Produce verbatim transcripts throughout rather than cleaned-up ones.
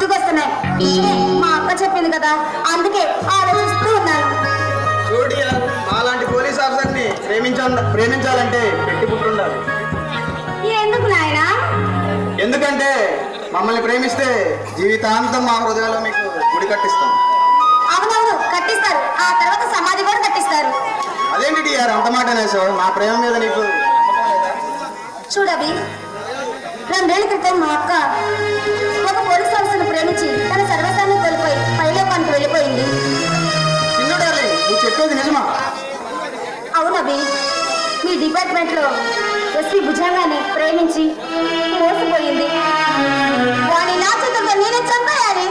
గుర్తుకొస్తున్నాయి. మా అక్క చెప్పింది కదా, అందుకే ఆలోచిస్తూ ఉన్నాను. చూడి, మాలాంటి పోలీస్ ఆఫీసర్ని ప్రేమించాల ప్రేమించాలంటే పెట్టి పుట్టుండాలి. ఎందుకు నాయనా? ఎందుకంటే మమ్మల్ని ప్రేమిస్తే జీవితాంతం మా హృదయంలో మీకు గుడి కట్టిస్తాం. అవునవును, కట్టిస్తారు. ఆ తర్వాత సమాధి కూడా కట్టిస్తారు. అదేంటి డిఆర్ అంత మాట అనేసావు? నా ప్రేమ మీద నీకు చూడవి, రెండేళ్ల క్రితం మా అక్క ఒక పోలీస్ ఆఫీసర్ను ప్రేమించి తన సర్వస్వాన్ని కోల్పోయి పైలోకానికి వెళ్ళిపోయింది. చిన్నడాలి, నువ్వు చెప్పేది నిజమా? అవునవి, మీ డిపార్ట్మెంట్ లో ఎస్పీ భుజంగాన్ని ప్రేమించి మోసపోయింది. వాడిని నా చేతులతో నేనే చంపేయాలి.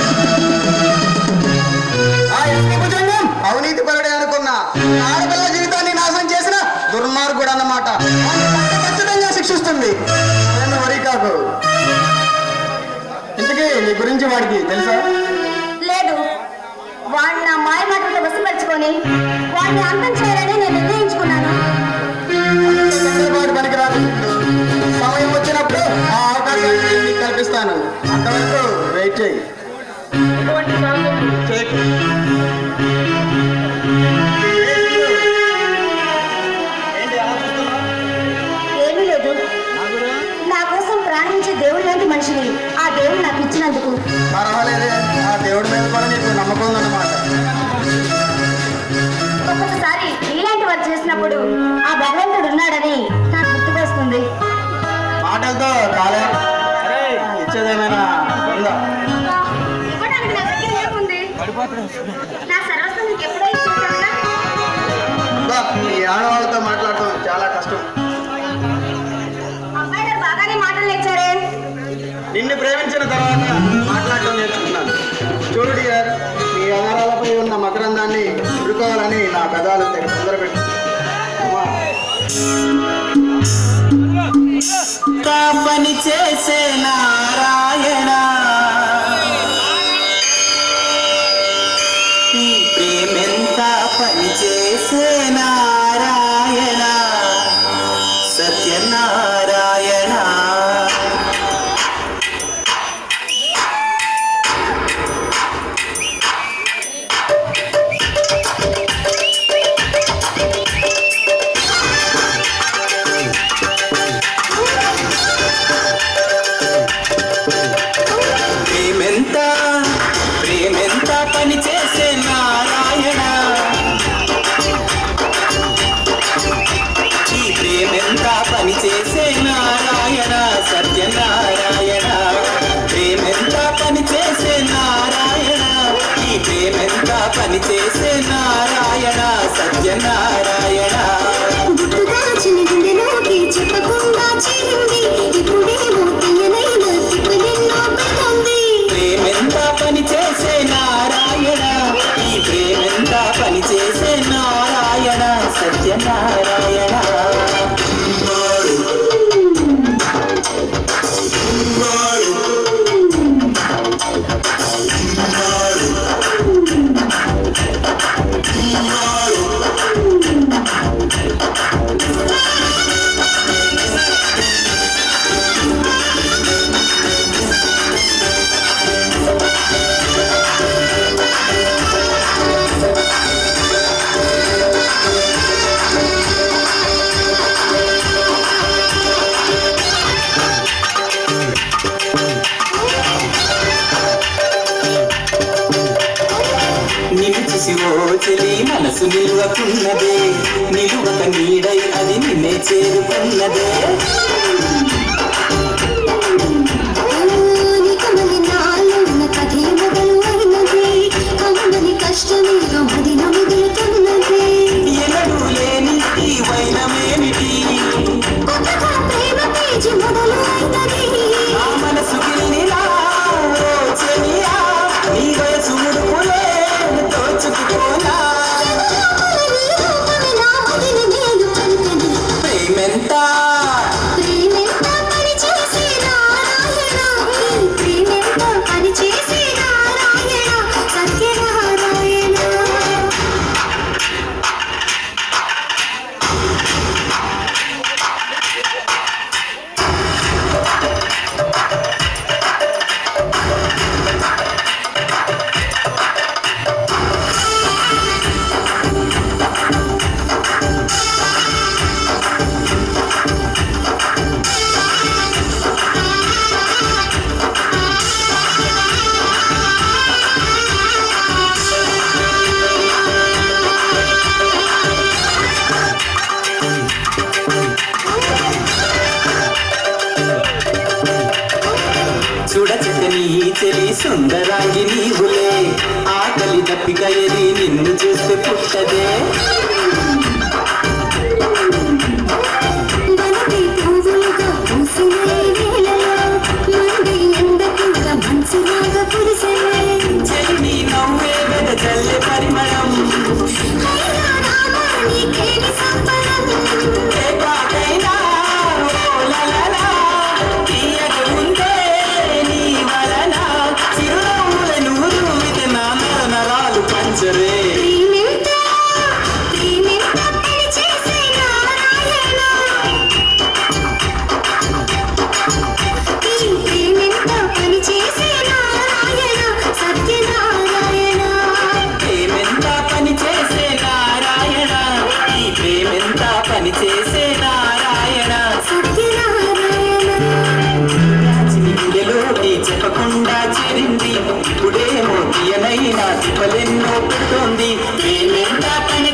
ఆ ఎస్పీ భుజంగం అవినీతి పరుడే అనుకున్నా, ఆడపిల్ల జీవితాన్ని నాశనం చేసిన దుర్మార్గుడు అన్నమాట. ఖచ్చితంగా శిక్షిస్తుంది. నేను వరి కాకు. ఇంతకీ నీ గురించి వాడికి తెలుసా? లేదు, వాడిని నా మాయ మాటలతో వసిపరుచుకొని వాడిని అంతం చేయాలని నేను నిర్ణయించుకున్నాను. పనికిరాదు. సమయం వచ్చినప్పుడు ఆ అవకాశాన్ని నీకు కల్పిస్తాను. అంతవరకు వెయిట్ చేయి. ఏమీ లేదు, నా కోసం ప్రాణించే దేవుడు లాంటి మనిషిని ఆ దేవుడు నాకు ఇచ్చినందుకు. పర్వాలేదే, ఆ దేవుడి మీద కూడా నీకు నమ్మకం ఉందన్నమాట. ఒక్కొక్కసారి ఇలాంటి వారు చేసినప్పుడు ఆ భగవంతుడు ఉన్నాడని నాకు గుర్తుకొస్తుంది. మాటలతో కాలే ఇచ్చేదేమైనా ఉందా? ఇవ్వడానికి నా దగ్గర ఏముంది? నా సర్వస్వం నీకు ఎప్పుడో ఇచ్చేసానుగా. ఈ ఆడవాళ్ళతో మాట్లాడటం చాలా కష్టం. అబ్బాయి గారు బాగానే మాటలు నేర్చారే. నిన్ను ప్రేమించిన తర్వాత మాట్లాడటం నేర్చుకున్నాను. చూడు డియర్, నీ ఆధారాలపై ఉన్న మకరందాన్ని ఎదుర్కోవాలని నా పెదాలు తెగ తొందరపెట్టు. పని చేసే నారాయణ, ఈ ప్రేమెంత పని చేసే నారాయణ, సత్యనారాయణ. ప్రేమెంత ప్రేమెంత పని చేసే నారాయణ, ఈ ప్రేమెంత పని చేసే నారాయణ, సత్యనారాయణ. ప్రేమెంత పని చేసే నారాయణ, ఈ ప్రేమెంత పని చేసే నారాయణ, సత్యనారాయణ. గుట్టుగా చిన్న గుండెలోకి చెప్పకుండా చేరింది, ఇప్పుడేమో తీయనైన తిప్పలెన్నో పెడుతుంది. ప్రేమెంత పని చేసే నారాయణ, ఈ ప్రేమెంత పని చేసే నారాయణ, సత్యనారాయణ. నిన్ను చూసి ఓ చెలి మనసు నిలువకున్నదే, నిలువక నీడై అది నిన్నే చేరుకున్నదే. ఎన్నడూ లేని ఈ వైనమేమిటి, నా మనసు గిల్లినా ఓ చెలియా, నీ వయసు ముడుపులే దోచుకుపోనా. ప్రేమెంత చూడ చక్కని చెలి సుందరాంగి నీవులే ఆకలి దప్పిక ఎది నిన్ను చూస్తే పుట్టదే చెలి నీ నవ్వే వెద చల్లే పరిమళం చేసే నారాయణ గుండెలోకి చెప్పకుండా చేరింది ఇప్పుడేమో తీయనైనా తిప్పలెన్నో పెడుతోంది ప్రేమెంత